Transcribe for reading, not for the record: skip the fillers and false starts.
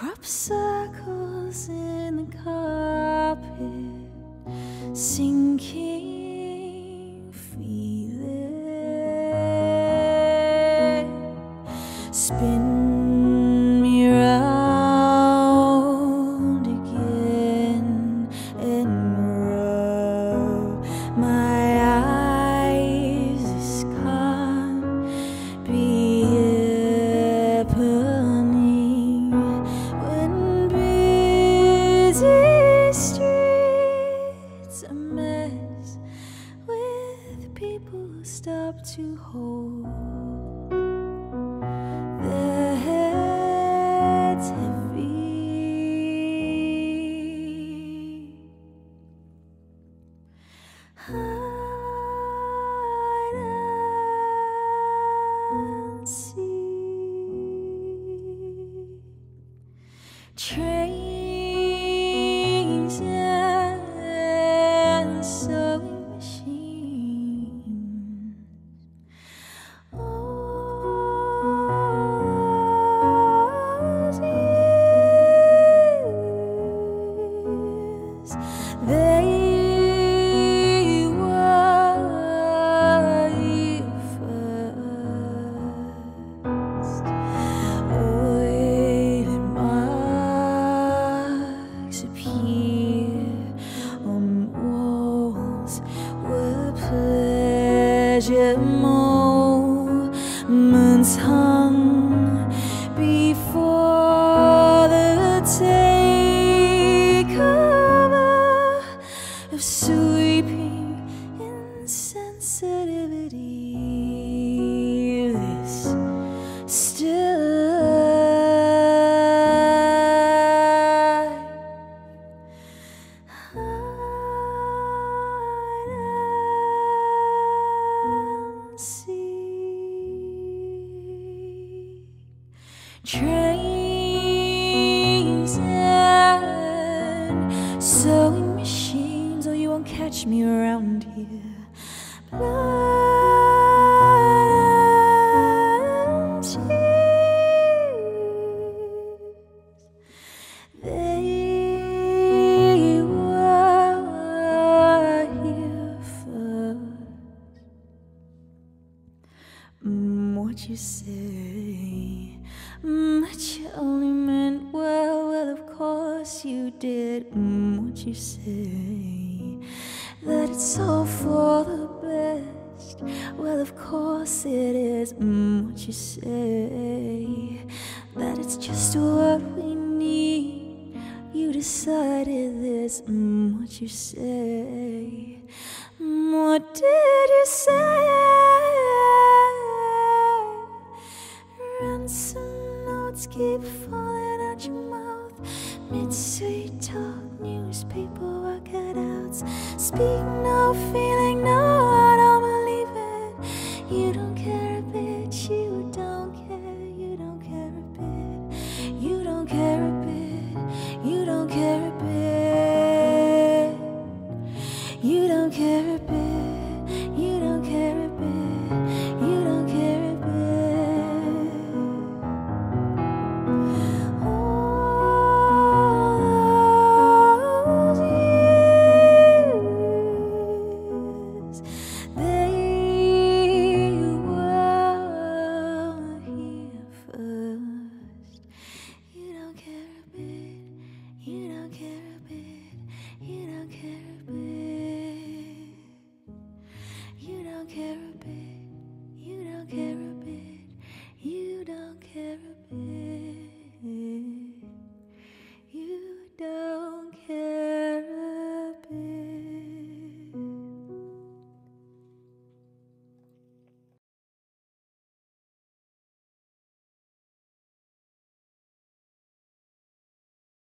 crop circles in the carpet, sinking feeling. Spin me round again and rub my eyes. This can't be happening when busy streets a mess with people who stop to hold their heads heavy. Hide and seek. Trains and sewing machines. All these years, they were you first. Oil marks appear on walls where pleasure moments hung before the takeover of sweeping insensitivity. This still hide and seek. Trains and sewing machines. Oh, you won't catch me around here. Blood and tears. They were here first. What you say, that you only meant well, well, of course you did. What you say, that it's all for the best, well, of course it is. What you say, that it's just what we need, you decided this. What you say, what did you say? Ransom notes keep falling out your mouth, mid-sweet talk, newspaper workouts. Speak no feeling, no, I don't believe it. You don't care a bit, you don't care, you don't care a bit, you don't care a bit.